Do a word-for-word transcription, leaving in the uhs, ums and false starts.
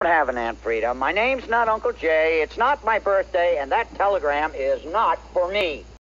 have an Aunt Frida. My name's not Uncle Jay, it's not my birthday, and that telegram is not for me.